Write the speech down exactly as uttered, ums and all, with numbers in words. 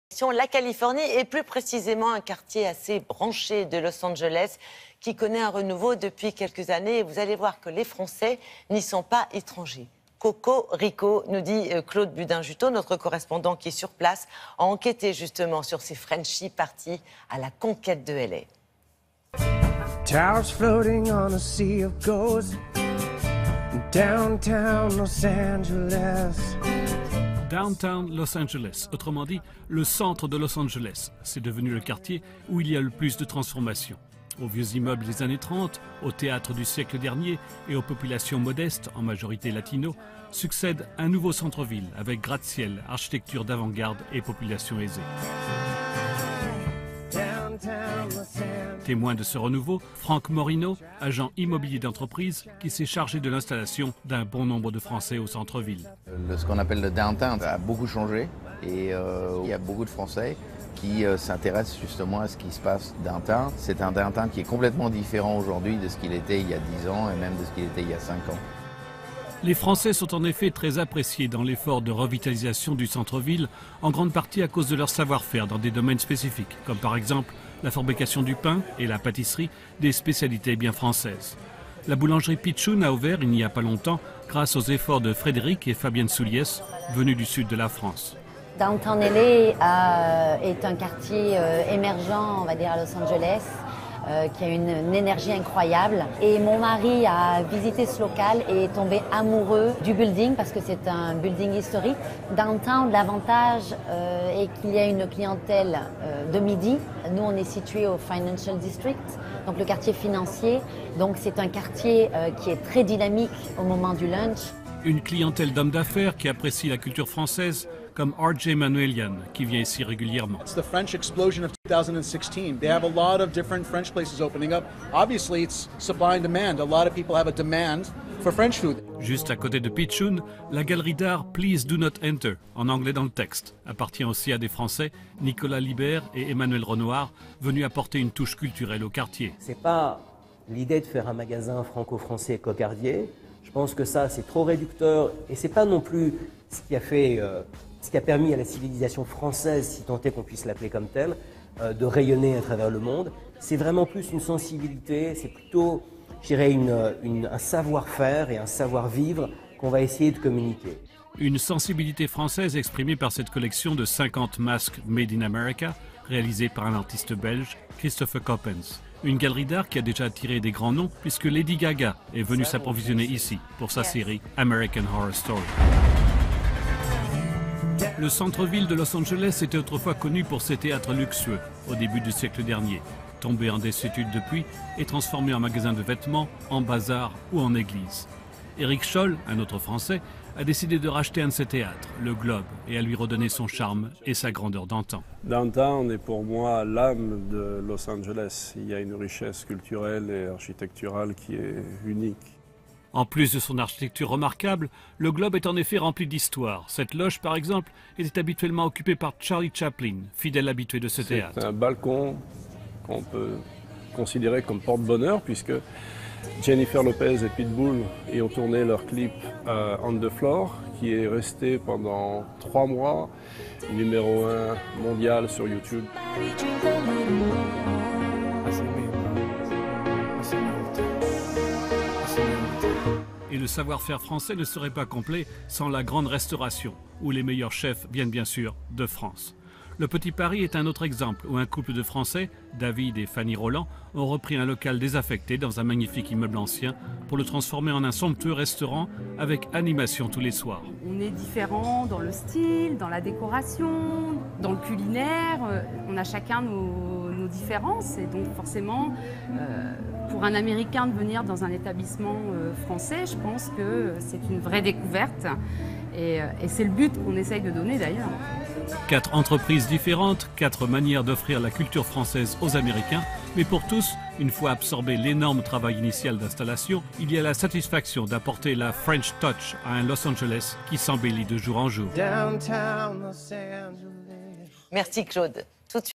La Californie et plus précisément un quartier assez branché de Los Angeles qui connaît un renouveau depuis quelques années. Et vous allez voir que les Français n'y sont pas étrangers. Coco Rico, nous dit Claude Budin-Juteau, notre correspondant qui est sur place, a enquêté justement sur ces Frenchies partis à la conquête de L A. Towers floating on a sea of ghosts, downtown Los Angeles. Downtown Los Angeles, autrement dit, le centre de Los Angeles. C'est devenu le quartier où il y a le plus de transformations. Aux vieux immeubles des années trente, au théâtre du siècle dernier et aux populations modestes, en majorité latino, succède un nouveau centre-ville avec gratte-ciel, architecture d'avant-garde et population aisée. Témoin de ce renouveau, Franck Morino, agent immobilier d'entreprise qui s'est chargé de l'installation d'un bon nombre de Français au centre-ville. Ce qu'on appelle le downtown a beaucoup changé et euh, il y a beaucoup de Français qui euh, s'intéressent justement à ce qui se passe downtown. C'est un downtown qui est complètement différent aujourd'hui de ce qu'il était il y a dix ans et même de ce qu'il était il y a cinq ans. Les Français sont en effet très appréciés dans l'effort de revitalisation du centre-ville, en grande partie à cause de leur savoir-faire dans des domaines spécifiques, comme par exemple la fabrication du pain et la pâtisserie, des spécialités bien françaises. La boulangerie Pichoun a ouvert il n'y a pas longtemps grâce aux efforts de Frédéric et Fabienne Souliès, venus du sud de la France. Downtown L A euh, est un quartier euh, émergent, on va dire, à Los Angeles, euh, qui a une, une énergie incroyable. Et mon mari a visité ce local et est tombé amoureux du building parce que c'est un building historique. Downtown, l'avantage euh, est qu'il y a une clientèle euh, de midi. Nous, on est situé au Financial District, donc le quartier financier. Donc c'est un quartier euh, qui est très dynamique au moment du lunch. Une clientèle d'hommes d'affaires qui apprécie la culture française, comme R J Manuelian, qui vient ici régulièrement. It's the French explosion of two thousand sixteen. They have a lot of different French places opening up. Obviously, it's supply and demand. A lot of people have a demand for French food. Juste à côté de Pichoun, la galerie d'art Please Do Not Enter, en anglais dans le texte, appartient aussi à des Français, Nicolas Libert et Emmanuel Renoir, venus apporter une touche culturelle au quartier. C'est pas l'idée de faire un magasin franco-français cocardier. Je pense que ça, c'est trop réducteur et c'est pas non plus ce qui a fait, euh, ce qui a permis à la civilisation française, si tant est qu'on puisse l'appeler comme telle, euh, de rayonner à travers le monde. C'est vraiment plus une sensibilité, c'est plutôt, je dirais, une, une, un savoir-faire et un savoir-vivre qu'on va essayer de communiquer. Une sensibilité française exprimée par cette collection de cinquante masques Made in America, réalisée par un artiste belge, Christopher Coppens. Une galerie d'art qui a déjà attiré des grands noms puisque Lady Gaga est venue s'approvisionner ici pour sa série American Horror Story. Le centre-ville de Los Angeles était autrefois connu pour ses théâtres luxueux au début du siècle dernier, tombé en désuétude depuis et transformé en magasin de vêtements, en bazar ou en église. Éric Scholl, un autre Français, a décidé de racheter un de ses théâtres, le Globe, et à lui redonner son charme et sa grandeur d'antan. Downtown est pour moi l'âme de Los Angeles. Il y a une richesse culturelle et architecturale qui est unique. En plus de son architecture remarquable, le Globe est en effet rempli d'histoire. Cette loge, par exemple, était habituellement occupée par Charlie Chaplin, fidèle habitué de ce théâtre. C'est un balcon qu'on peut considérer comme porte-bonheur, puisque Jennifer Lopez et Pitbull y ont tourné leur clip euh, On the Floor, qui est resté pendant trois mois numéro un mondial sur YouTube. Et le savoir-faire français ne serait pas complet sans la grande restauration, où les meilleurs chefs viennent bien sûr de France. Le Petit Paris est un autre exemple où un couple de Français, David et Fanny Roland, ont repris un local désaffecté dans un magnifique immeuble ancien pour le transformer en un somptueux restaurant avec animation tous les soirs. On est différents dans le style, dans la décoration, dans le culinaire. On a chacun nos, nos différences et donc forcément, euh, pour un Américain de venir dans un établissement euh, français, je pense que c'est une vraie découverte et, et c'est le but qu'on essaye de donner d'ailleurs. Quatre entreprises différentes, quatre manières d'offrir la culture française aux Américains, mais pour tous, une fois absorbé l'énorme travail initial d'installation, il y a la satisfaction d'apporter la French Touch à un Los Angeles qui s'embellit de jour en jour. Merci Claude. Tout de suite.